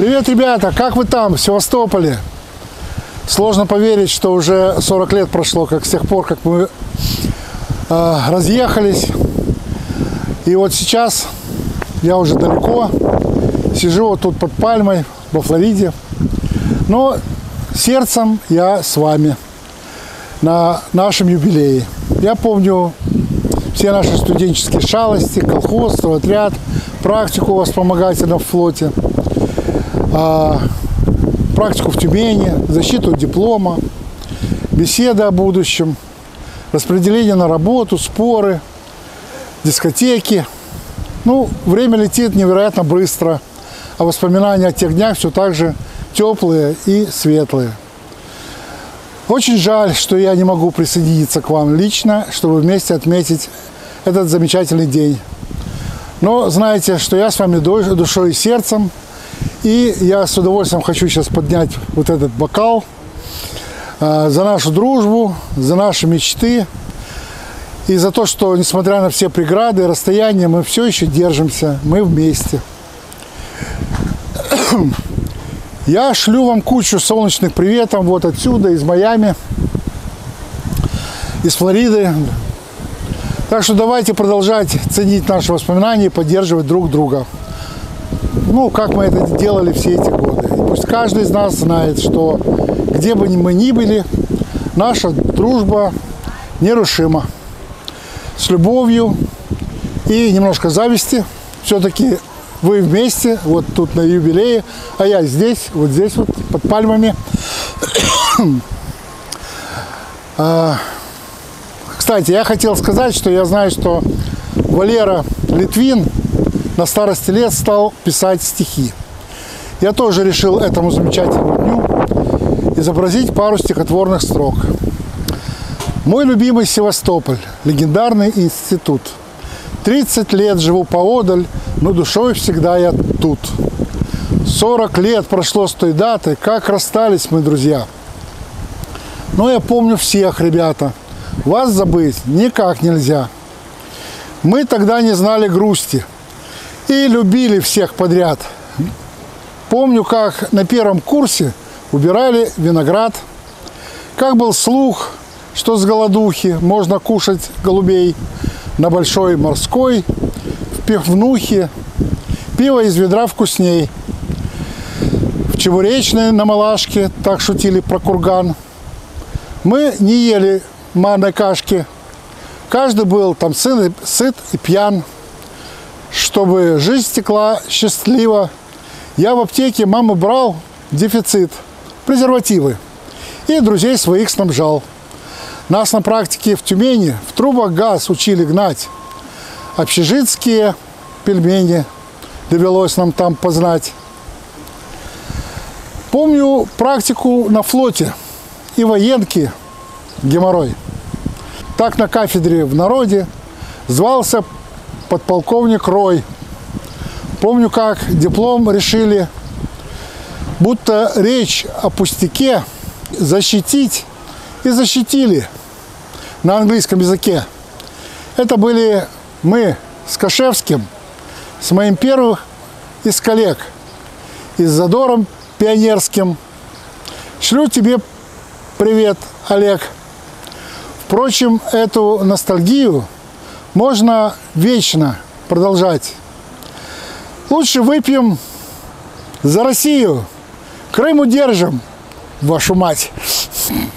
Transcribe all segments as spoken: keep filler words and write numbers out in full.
Привет, ребята! Как вы там, в Севастополе? Сложно поверить, что уже сорок лет прошло, как с тех пор, как мы э, разъехались. И вот сейчас я уже далеко, сижу вот тут под пальмой во Флориде. Но сердцем я с вами на нашем юбилее. Я помню все наши студенческие шалости, колхозство, отряд, практику во вспомогательном флоте, практику в Тюмени, защиту диплома, беседы о будущем, распределение на работу, споры, дискотеки. Ну, время летит невероятно быстро, а воспоминания о тех днях все так же теплые и светлые. Очень жаль, что я не могу присоединиться к вам лично, чтобы вместе отметить этот замечательный день. Но знаете, что я с вами душой и сердцем, и я с удовольствием хочу сейчас поднять вот этот бокал э, за нашу дружбу, за наши мечты и за то, что, несмотря на все преграды и расстояния, мы все еще держимся, мы вместе. Я шлю вам кучу солнечных приветов вот отсюда, из Майами, из Флориды. Так что давайте продолжать ценить наши воспоминания и поддерживать друг друга. Ну, как мы это делали все эти годы. И пусть каждый из нас знает, что где бы мы ни были, наша дружба нерушима. С любовью и немножко зависти. Все-таки вы вместе, вот тут на юбилее, а я здесь, вот здесь вот, под пальмами. Кстати, я хотел сказать, что я знаю, что Валера Литвин на старости лет стал писать стихи. Я тоже решил этому замечательному дню изобразить пару стихотворных строк. Мой любимый Севастополь, легендарный институт. тридцать лет живу поодаль, но душой всегда я тут. сорок лет прошло с той даты, как расстались мы, друзья. Но я помню всех, ребята. Вас забыть никак нельзя. Мы тогда не знали грусти и любили всех подряд. Помню, как на первом курсе убирали виноград, как был слух, что с голодухи можно кушать голубей на большой морской, в пивнухе, пиво из ведра вкусней. В Чебуречной на Малашке так шутили про курган. Мы не ели манной кашки. Каждый был там сын, сыт и пьян. Чтобы жизнь стекла счастливо, я в аптеке мамы брал дефицит, презервативы, и друзей своих снабжал. Нас на практике в Тюмени в трубах газ учили гнать. Общежитские пельмени довелось нам там познать. Помню практику на флоте и военки геморрой. Так на кафедре в народе звался подполковник Рой. Помню, как диплом решили, будто речь о пустяке, защитить, и защитили на английском языке. Это были мы с Кашевским, с моим первым из коллег, и с задором пионерским. Шлю тебе привет, Олег. Впрочем, эту ностальгию можно вечно продолжать. Лучше выпьем за Россию. Крым удержим, вашу мать.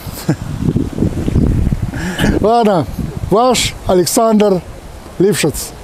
Ладно, ваш Александр Лившиц.